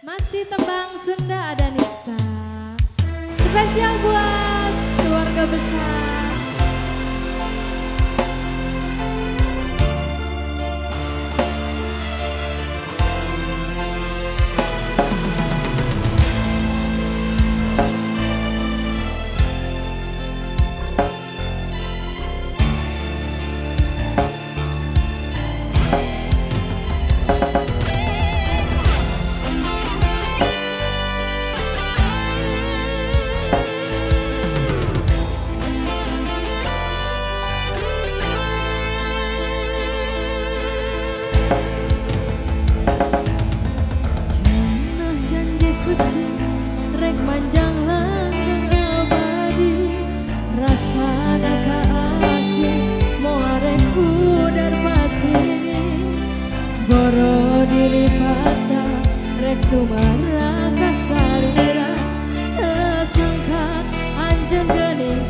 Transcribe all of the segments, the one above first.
Masih tembang Sunda ada Nisa. Spesial buat keluarga besar. Rek manjang langgeng abadi rasana kaasih moarek udar pasini boro diri pasa rek sumara kasalira sangka anjen gening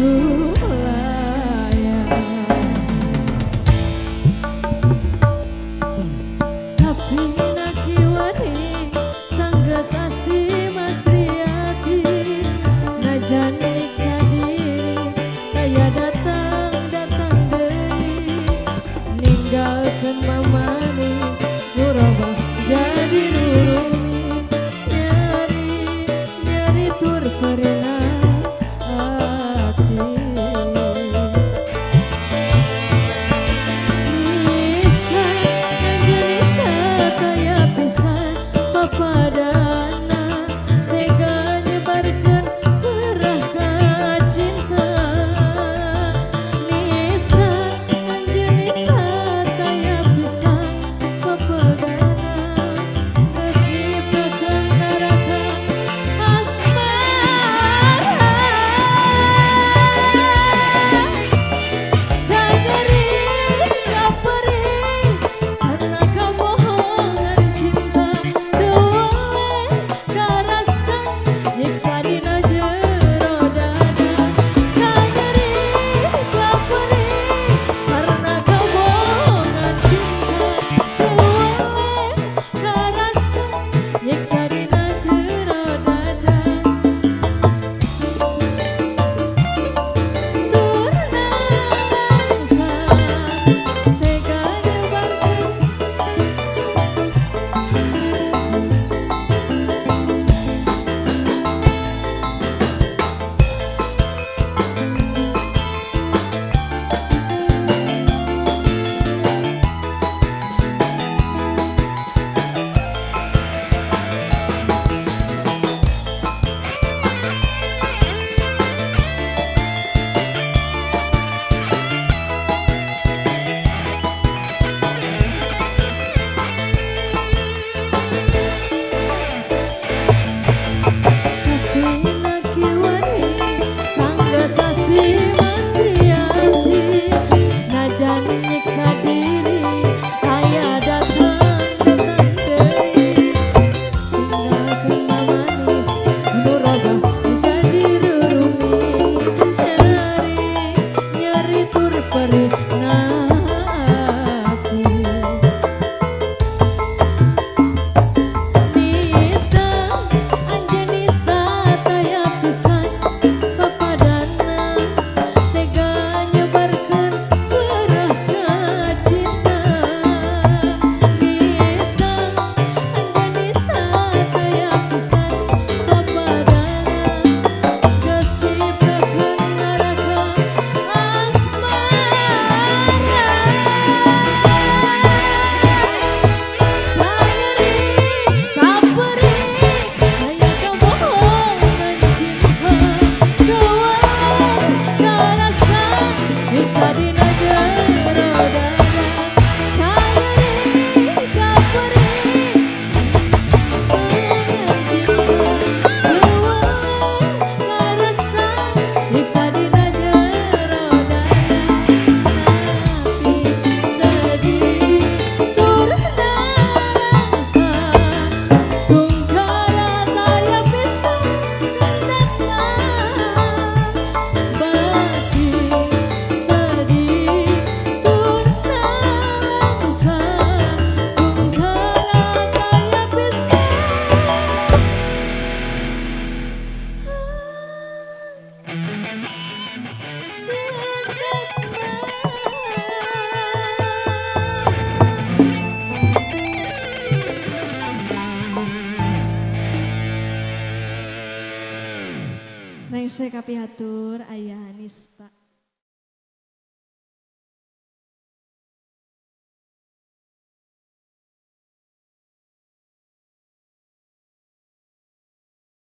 sulaya tapi naki wani sangga sasi janik sadiri kaya datang deui ninggalkeun mamanis nurobah jadi nurumi nyari tur perena hati Nisa Angelisa kaya pisan papadana tega nyebarkeun saya kapihatur Ayah Nista.